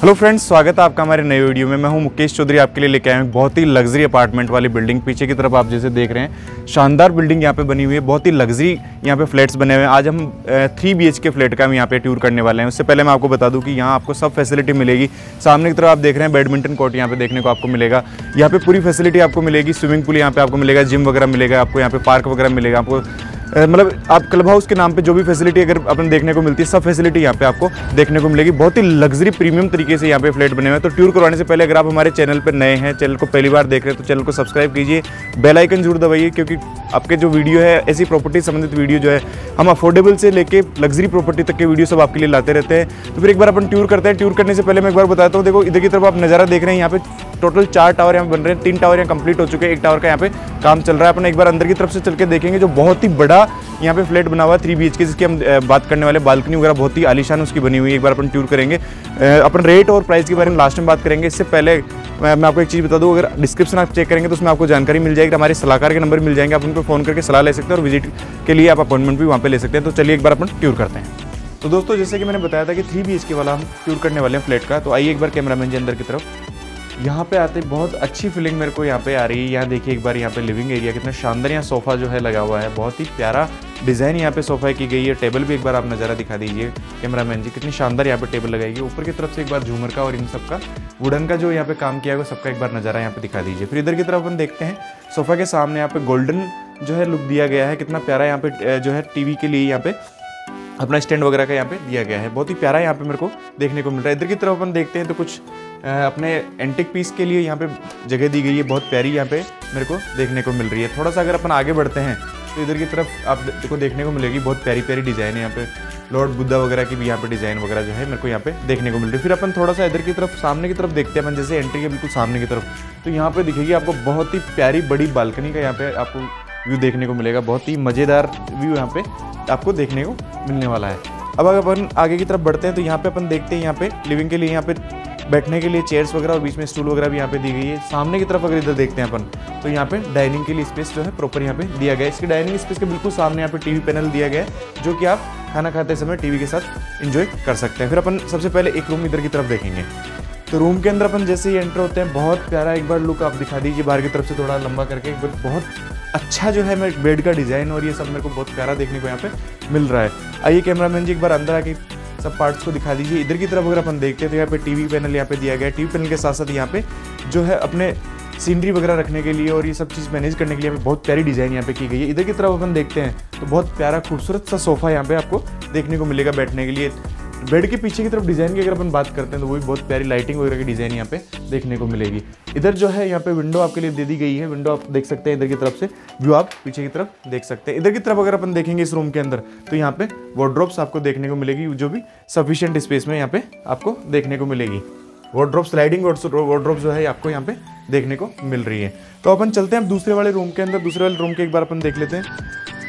Hello friends, स्वागत है आपका हमारे नए वीडियो में। मैं हूं मुकेश चौधरी, आपके लिए लेके आया हूं बहुत ही लग्जरी अपार्टमेंट वाली बिल्डिंग। पीछे की तरफ आप जैसे देख रहे हैं, शानदार बिल्डिंग यहां पे बनी हुई है। बहुत ही लग्जरी यहां पे फ्लैट्स बने हुए हैं। आज हम 3 BHK फ्लैट का हम यहां पे टूर करने वाले हैं। उससे पहले मैं आपको बता दूं कि यहां आपको सब फैसिलिटी मिलेगी। सामने की तरफ आप देख रहे हैं बैडमिंटन कोर्ट यहां पे देखने को आपको मिलेगा। यहाँ पे पूरी फैसिलिटी आपको मिलेगी। स्विमिंग पूल यहाँ पे आपको मिलेगा, जिम वगैरह मिलेगा आपको, यहाँ पे पार्क वगैरह मिलेगा आपको। मतलब आप क्लब हाउस के नाम पे जो भी फैसिलिटी अगर अपन देखने को मिलती है, सब फैसिलिटी यहाँ पे आपको देखने को मिलेगी। बहुत ही लग्जरी प्रीमियम तरीके से यहाँ पे फ्लैट बने हुए हैं। तो टूर करवाने से पहले अगर आप हमारे चैनल पे नए हैं, चैनल को पहली बार देख रहे हैं, तो चैनल को सब्सक्राइब कीजिए, बेल आइकन जरूर दबाइए, क्योंकि आपके जो वीडियो है, ऐसी प्रॉपर्टी संबंधित वीडियो जो है, हम अफोर्डेबल से लेके लग्जरी प्रॉपर्टी तक के वीडियो सब आपके लिए लाते रहते हैं। तो फिर एक बार अपन टूर करते हैं। टूर करने से पहले मैं एक बार बताता हूँ, देखो इधर की तरफ आप नज़ारा देख रहे हैं। यहाँ पे टोटल 4 टावर यहाँ बन रहे हैं। 3 टावर यहाँ कंप्लीट हो चुके हैं, 1 टावर का यहाँ पे काम चल रहा है। अपन एक बार अंदर की तरफ से चल के देखेंगे, जो बहुत ही बड़ा यहाँ पे फ्लैट बना हुआ है 3 BHK, जिसकी हम बात करने वाले। बालकनी वगैरह बहुत ही आलीशान उसकी बनी हुई है। एक बार अपन टूर करेंगे। अपन रेट और प्राइस के बारे में लास्ट में बात करेंगे। इससे पहले मैं आपको एक चीज़ बता दूं, अगर डिस्क्रिप्शन आप चेक करेंगे तो उसमें आपको जानकारी मिल जाएगी। हमारे सलाहकार के नंबर मिल जाएंगे, आप उनको फ़ोन करके सलाह ले सकते हैं और विजिट के लिए आप अपॉइंटमेंट भी वहाँ पे ले सकते हैं। तो चलिए एक बार अपन टूर करते हैं। तो दोस्तों, जैसे कि मैंने बताया था कि 3 BHK वाला हम टूर करने वाले हैं फ्लैट का। तो आइए एक बार कैमरामैन जी अंदर की तरफ। यहाँ पे आते बहुत अच्छी फीलिंग मेरे को यहाँ पे आ रही है। यहाँ देखिए एक बार, यहाँ पे लिविंग एरिया कितना शानदार, यहाँ सोफ़ा जो है लगा हुआ है। बहुत ही प्यारा डिज़ाइन यहाँ पे सोफ़ा की गई है। टेबल भी एक बार आप नज़ारा दिखा दीजिए कैमरामैन जी, कितनी शानदार यहाँ पे टेबल लगाई। ऊपर की तरफ से एक बार झूमर का और इन सब का वुडन का जो यहाँ पे काम किया हुआ, सबका एक बार नज़ारा यहाँ पे दिखा दीजिए। फिर इधर की तरफ अपन देखते हैं, सोफ़ा के सामने यहाँ पे गोल्डन जो है लुक दिया गया है। कितना प्यारा यहाँ पे जो है टीवी के लिए यहाँ पे अपना स्टैंड वगैरह का यहाँ पे दिया गया है। बहुत ही प्यारा यहाँ पे मेरे को देखने को मिल रहा है। इधर की तरफ अपन देखते हैं तो कुछ अपने एंटिक पीस के लिए यहाँ पे जगह दी गई है। बहुत प्यारी यहाँ पे मेरे को देखने को मिल रही है। थोड़ा सा अगर अपन आगे बढ़ते हैं तो इधर की तरफ आप को देखने को मिलेगी बहुत प्यारी प्यारी डिज़ाइन है। यहाँ पे लॉर्ड बुद्धा वगैरह की भी यहाँ पे डिज़ाइन वगैरह जो है मेरे को यहाँ पे देखने को मिल रही है। फिर अपन थोड़ा सा इधर की तरफ सामने की तरफ देखते हैं। अपन जैसे एंट्री के बिल्कुल सामने की तरफ, तो यहाँ पे दिखेगी आपको बहुत ही प्यारी बड़ी बालकनी का यहाँ पे आपको व्यू देखने को मिलेगा। बहुत ही मज़ेदार व्यू यहाँ पे आपको देखने को मिलने वाला है। अब अगर अपन आगे की तरफ बढ़ते हैं तो यहाँ पे अपन देखते हैं, यहाँ पे लिविंग के लिए यहाँ पे बैठने के लिए चेयर्स वगैरह और बीच में स्टूल वगैरह भी यहाँ पे दी गई है। सामने की तरफ अगर इधर देखते हैं अपन, तो यहाँ पे डाइनिंग के लिए स्पेस जो है प्रॉपर यहाँ पे दिया गया है। इसके डाइनिंग स्पेस के बिल्कुल सामने यहाँ पे टीवी पैनल दिया गया है, जो कि आप खाना खाते समय टीवी के साथ एंजॉय कर सकते हैं। फिर अपन सबसे पहले एक रूम इधर की तरफ देखेंगे। तो रूम के अंदर अपन जैसे ही एंटर होते हैं, बहुत प्यारा एक बार लुक आप दिखा दीजिए बाहर की तरफ से थोड़ा लंबा करके। एक बार बहुत अच्छा जो है मेरे बेड का डिज़ाइन और ये सब मेरे को बहुत प्यारा देखने को यहाँ पे मिल रहा है। आइए कैमरामैन जी एक बार अंदर आके सब पार्ट्स को दिखा दीजिए। इधर की तरफ अगर अपन देखते हैं तो यहाँ पे टीवी पैनल यहाँ पे दिया गया है। टीवी पैनल के साथ साथ यहाँ पे जो है अपने सीनरी वगैरह रखने के लिए और ये सब चीज़ मैनेज करने के लिए बहुत प्यारी डिज़ाइन यहाँ पे की गई है। इधर की तरफ अपन देखते हैं तो बहुत प्यारा खूबसूरत सा सोफ़ा यहाँ पे आपको देखने को मिलेगा बैठने के लिए। बेड के पीछे की तरफ डिज़ाइन की अगर अपन बात करते हैं तो वो भी बहुत प्यारी लाइटिंग वगैरह की डिज़ाइन यहाँ पे देखने को मिलेगी। इधर जो है यहाँ पे विंडो आपके लिए दे दी गई है। विंडो आप देख सकते हैं, इधर की तरफ से व्यू आप पीछे की तरफ देख सकते हैं। इधर की तरफ अगर अपन देखेंगे इस रूम के अंदर, तो यहाँ पे वार्डरोब्स आपको देखने को मिलेगी, जो भी सफिशिएंट स्पेस में यहाँ पे आपको देखने को मिलेगी। वार्डरोब, स्लाइडिंग वार्डरोब जो है आपको यहाँ पे देखने को मिल रही है। तो अपन चलते हैं अब दूसरे वाले रूम के अंदर। दूसरे वाले रूम के एक बार अपन देख लेते हैं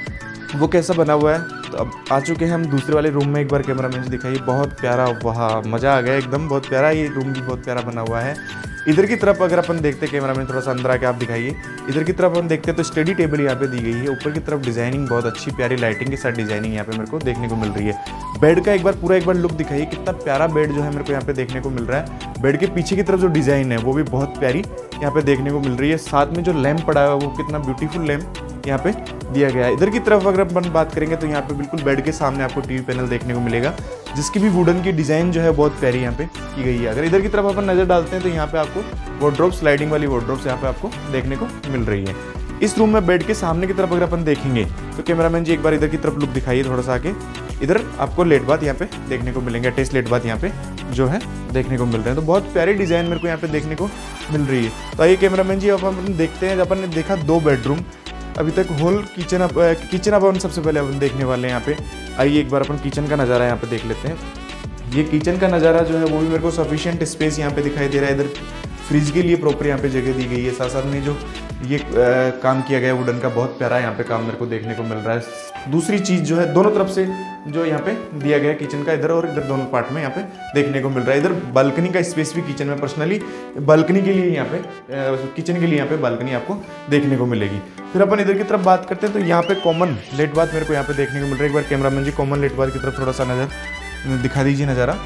वो कैसा बना हुआ है। तो अब आ चुके हैं हम दूसरे वाले रूम में। एक बार कैमरामैन से दिखाइए, बहुत प्यारा, वाह मज़ा आ गया एकदम। बहुत प्यारा, ये रूम भी बहुत प्यारा बना हुआ है। इधर की तरफ अगर अपन देखते हैं, कैमरामैन थोड़ा सा अंदर आके आप दिखाइए। इधर की तरफ अपन देखते हैं तो स्टडी टेबल यहाँ पे दी गई है। ऊपर की तरफ डिजाइनिंग बहुत अच्छी प्यारी लाइटिंग के साथ डिजाइनिंग यहाँ पे मेरे को देखने को मिल रही है। बेड का एक बार पूरा एक बार लुक दिखाइए, कितना प्यारा बेड जो है मेरे को यहाँ पे देखने को मिल रहा है। बेड के पीछे की तरफ जो डिज़ाइन है वो भी बहुत प्यारी यहाँ पे देखने को मिल रही है। साथ में जो लैम्प पड़ा हुआ है वो कितना ब्यूटीफुल लैम्प यहाँ पे दिया गया है। इधर की तरफ अगर अपन बात करेंगे तो यहाँ पे बिल्कुल बेड के सामने आपको टीवी पैनल देखने को मिलेगा, जिसकी भी वुडन की डिज़ाइन जो है बहुत प्यारी यहाँ पे की गई है। अगर इधर की तरफ अपन नज़र डालते हैं तो यहाँ पे आपको वार्डरोब, स्लाइडिंग वाली वार्डरोब्स यहाँ पे आपको देखने को मिल रही है। इस रूम में बेड के सामने की तरफ अगर अपन देखेंगे तो कैमरामैन जी एक बार इधर की तरफ लुक दिखाइए थोड़ा सा आके। इधर आपको लेट बाथ यहाँ पे देखने को मिलेंगे, अटैच लेट बाथ यहाँ पे जो है देखने को मिल रहे हैं। तो बहुत प्यारी डिज़ाइन मेरे को यहाँ पे देखने को मिल रही है। तो आइए कैमरामैन जी अब अपन देखते हैं, अपन ने देखा 2 बेडरूम, अभी तक होल किचन अपन सबसे पहले अपन देखने वाले हैं यहाँ पे। आइए एक बार अपन किचन का नज़ारा यहाँ पे देख लेते हैं। ये किचन का नज़ारा जो है वो भी मेरे को सफिशिएंट स्पेस यहाँ पे दिखाई दे रहा है। इधर फ्रिज के लिए प्रॉपर यहाँ पे जगह दी गई है। साथ साथ में जो ये काम किया गया है वुडन का, बहुत प्यारा यहाँ पे काम मेरे को देखने को मिल रहा है। दूसरी चीज़ जो है दोनों तरफ से जो यहाँ पे दिया गया है किचन का, इधर और इधर दोनों पार्ट में यहाँ पे देखने को मिल रहा है। इधर बालकनी का स्पेस भी किचन में, पर्सनली बालकनी के लिए यहाँ पे, किचन के लिए यहाँ पे बालकनी आपको देखने को मिलेगी। फिर अपन इधर की तरफ बात करते हैं तो यहाँ पे कॉमन लेट बाथ मेरे को यहाँ पे देखने को मिल रहा है। एक बार cameraman ji common lat bath की तरफ थोड़ा सा नज़र दिखा दीजिए नज़ारा।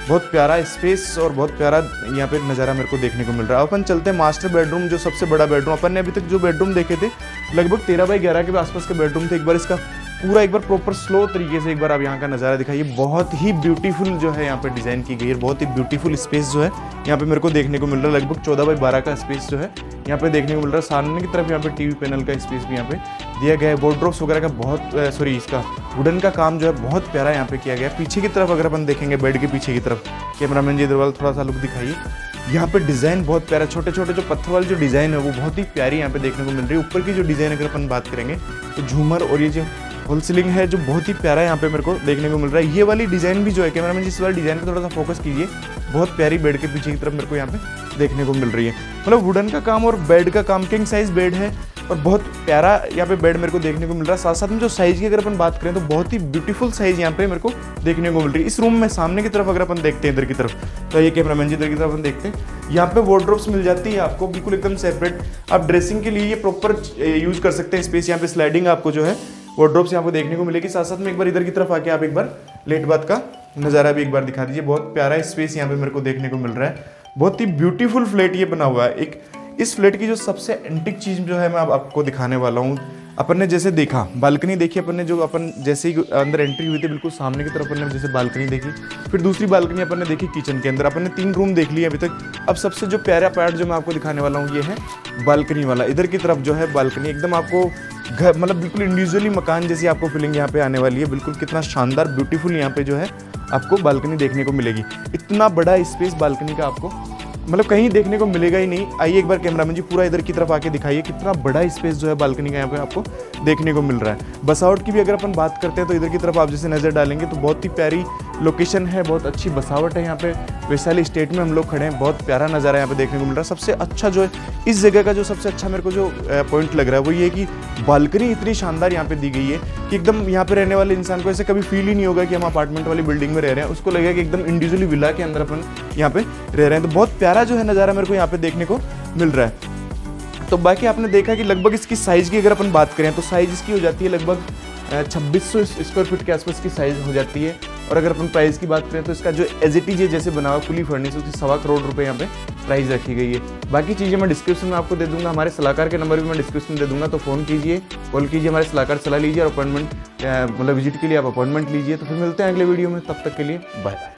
बहुत प्यारा स्पेस और बहुत प्यारा यहाँ पे नज़ारा मेरे को देखने को मिल रहा है। अपन चलते हैं मास्टर बेडरूम, जो सबसे बड़ा बेडरूम। अपन ने अभी तक जो बेडरूम देखे थे लगभग 13 बाई 11 के आसपास के बेडरूम थे। एक बार इसका पूरा एक बार प्रॉपर स्लो तरीके से एक बार आप यहाँ का नज़ारा दिखाइए। बहुत ही ब्यूटीफुल जो है यहाँ पे डिज़ाइन की गई है, बहुत ही ब्यूटीफुल स्पेस जो है यहाँ पे मेरे को देखने को मिल रहा है। लगभग 14 बाई 12 का स्पेस जो है यहाँ पे देखने को मिल रहा है। सामने की तरफ यहाँ पे टीवी पैनल का स्पेस भी यहाँ पे दिया गया है। वार्डरोब्स वगैरह का बहुत इसका वुडन का काम जो है बहुत प्यारा यहाँ पे किया गया है। पीछे की तरफ अगर अपन देखेंगे, बेड के पीछे की तरफ, कैमरामैन जी इधर वाला थोड़ा सा लुक दिखाइए। यहाँ पे डिज़ाइन बहुत प्यारा, छोटे छोटे जो पत्थर वाली जो डिज़ाइन है वो बहुत ही प्यारी यहाँ पे देखने को मिल रही है। ऊपर की जो डिज़ाइन अगर अपन बात करेंगे तो झूमर और ये जो होल सीलिंग है जो बहुत ही प्यारा यहाँ पे मेरे को देखने को मिल रहा है। ये वाली डिज़ाइन भी जो है, कैमरामैन जी इस वाली डिज़ाइन पे थोड़ा सा फोकस कीजिए, बहुत प्यारी बेड के पीछे की तरफ मेरे को यहाँ पे देखने को मिल रही है। मतलब वुडन का काम और बेड का काम, किंग साइज बेड है और बहुत प्यारा यहाँ पे बेड मेरे को देखने को मिल रहा है। साथ साथ में जो साइज़ की अगर अपन बात करें तो बहुत ही ब्यूटीफुल साइज़ यहाँ पे मेरे को देखने को मिल रही है। इस रूम में सामने की तरफ अगर अपन देखते हैं इधर की तरफ, तो ये कैमरामैन जी इधर की तरफ अपन देखते हैं, यहाँ पे वार्डरोब्स मिल जाती है आपको बिल्कुल एकदम सेपरेट। आप ड्रेसिंग के लिए ये प्रॉपर यूज़ कर सकते हैं स्पेस। यहाँ पे स्लाइडिंग आपको जो है वार्डरोब्स यहाँ पे देखने को मिलेगी। साथ साथ में एक बार इधर की तरफ आके आप एक बार लेट बाथ का नज़ारा भी एक बार दिखा दीजिए। बहुत प्यारा स्पेस यहाँ पे मेरे को देखने को मिल रहा है। बहुत ही ब्यूटीफुल फ्लैट ये बना हुआ है। एक इस फ्लैट की जो सबसे एंटिक चीज़ जो है मैं आपको दिखाने वाला हूँ। अपन ने जैसे देखा बालकनी देखी, अपन ने जो अपन जैसे ही अंदर एंट्री हुई थी बिल्कुल सामने की तरफ अपन ने जैसे बालकनी देखी, फिर दूसरी बालकनी अपन ने देखी किचन के अंदर। अपन ने 3 रूम देख लिए अभी तक। अब सबसे जो प्यारा पार्ट जो मैं आपको दिखाने वाला हूँ ये है बालकनी वाला। इधर की तरफ जो है बालकनी एकदम आपको घर मतलब बिल्कुल इंडिविजुअली मकान जैसी आपको फीलिंग यहाँ पे आने वाली है। बिल्कुल कितना शानदार ब्यूटीफुल यहाँ पे जो है आपको बालकनी देखने को मिलेगी। इतना बड़ा स्पेस बालकनी का आपको मतलब कहीं देखने को मिलेगा ही नहीं। आइए एक बार कैमरामैन जी पूरा इधर की तरफ आके दिखाइए कितना बड़ा स्पेस जो है बालकनी का यहाँ पे आपको देखने को मिल रहा है। बसावट की भी अगर अपन बात करते हैं तो इधर की तरफ आप जैसे नज़र डालेंगे तो बहुत ही प्यारी लोकेशन है, बहुत अच्छी बसावट है। यहाँ पे वैशाली स्टेट में हम लोग खड़े हैं, बहुत प्यारा नज़ारा यहाँ पे देखने को मिल रहा है। सबसे अच्छा जो है इस जगह का जो सबसे अच्छा मेरे को जो पॉइंट लग रहा है वो ये कि बालकनी इतनी शानदार यहाँ पे दी गई है कि एकदम यहाँ पे रहने वाले इंसान को ऐसे कभी फील ही नहीं होगा कि हम अपार्टमेंट वाली बिल्डिंग में रह रहे हैं। उसको लगेगा कि एकदम इंडिविजुअली विला के अंदर अपन यहाँ पे रह रहे हैं। तो बहुत प्यारा जो है नज़ारा मेरे को यहाँ पे देखने को मिल रहा है। तो बाकी आपने देखा कि लगभग इसकी साइज़ की अगर अपन बात करें तो साइज़ इसकी हो जाती है लगभग 2600 स्क्वायर फीट के आसपास की साइज़ हो जाती है। और अगर अपन प्राइस की बात करें तो इसका जो एज इट इज जैसे बना हुआ फुली फर्निश उसकी 1.25 करोड़ रुपए यहाँ पे प्राइस रखी गई है। बाकी चीज़ें मैं डिस्क्रिप्शन में आपको दे दूंगा, हमारे सलाहकार के नंबर भी मैं डिस्क्रिप्शन में दे दूंगा। तो फ़ोन कीजिए, कॉल कीजिए, हमारे सलाहकार सलाह लीजिए और अपॉइंटमेंट मतलब विजिट के लिए आप अपॉइंटमेंट लीजिए। तो फिर मिलते हैं अगले वीडियो में, तब तक के लिए बाय बाय।